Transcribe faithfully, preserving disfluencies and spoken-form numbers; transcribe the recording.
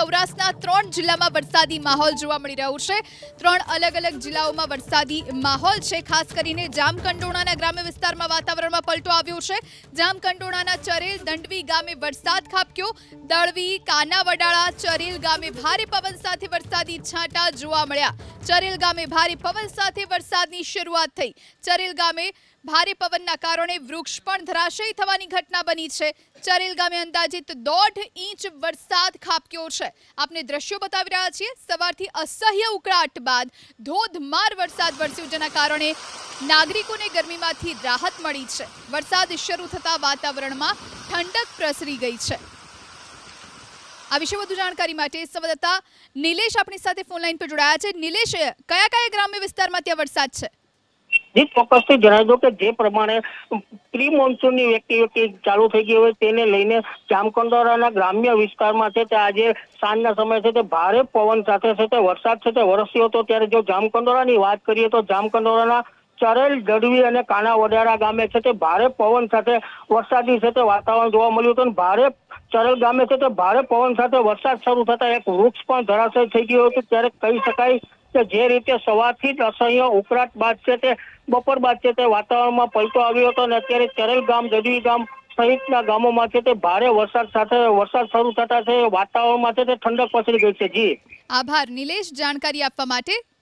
સૌરાષ્ટ્રના ત્રણ જિલ્લામાં વરસાદી માહોલ જોવા મળી રહ્યો છે। ત્રણ અલગ અલગ જિલ્લાઓમાં વરસાદી માહોલ છે। ખાસ કરીને જામકંડોરણાના ગ્રામ્ય વિસ્તારમાં વાતાવરણમાં પલટો આવ્યો છે। જામકંડોરણાના ચરેલ દંડવી ગામે વરસાદ ખાબક્યો। દળવી કાનાવડાળા ચરેલ ગામે ભારે પવન સાથે વરસાદી છાંટા જોવા મળ્યા। ચરેલ ગામે ભારે પવન સાથે વરસાદની શરૂઆત થઈ। ચરેલ ગામે ભારે પવનના કારણે વૃક્ષ પણ ધરાશયી થવાની ઘટના બની છે। ચરેલ ગામે અંદાજિત દોઢ ઇંચ વરસાદ ખાબક્યો છે। આપને દ્રશ્યો બતાવી રહ્યા છીએ। સવારથી અસહ્ય ઉકળાટ બાદ ધોધમાર વરસાદ વરસ્યો, જેના કારણે નાગરિકોને ગરમીમાંથી રાહત મળી છે। વરસાદ શરૂ થતા વાતાવરણમાં ઠંડક પ્રસરી ગઈ છે। આ વિશે વધુ જાણકારી માટે સંવાદદાતા નિલેશ આપણી સાથે ફોન લાઈન પર જોડાયા છે। નિલેશ, કયા કયા ગ્રામ્ય વિસ્તારમાં ત્યાં વરસાદ છે? જી, ચોક્કસથી જણાવી દો કે જે પ્રમાણે પ્રી મોન્સૂનની એક્ટિવિટી ચાલુ થઈ ગઈ હોય તેને લઈને જામકંડોરણાના ગ્રામ્ય વિસ્તારમાં છે તે આજે સાંજના સમય છે તે ભારે પવન સાથે છે તે વરસાદ છે તે વરસ્યો હતો। ત્યારે જો જામકંડોરણાની વાત કરીએ તો જામકંડોરણાના ચરેલ દડવી અને કાનાવડાળા ગામે છે તે ભારે પવન સાથે વરસાદી છે તે વાતાવરણ જોવા મળ્યું હતું। ભારે ચરેલ ગામે છે તે ભારે પવન સાથે વરસાદ શરૂ થતા એક વૃક્ષ પણ ધરાશયી થઈ ગયું હતું। ત્યારે કહી શકાય કે જે રીતે સવારથી જ અસહ્ય ઉકળાટ બાદ છે તે બપોર બાદ છે તે વાતાવરણમાં પલટો આવ્યો હતો અને અત્યારે ચરેલ ગામ, દડવી ગામ સહિતના ગામોમાં છે તે ભારે વરસાદ સાથે વરસાદ શરૂ થતા છે વાતાવરણમાં છે તે ઠંડક પસરી ગઈ છે। જી, આભાર નિલેશ જાણકારી આપવા માટે।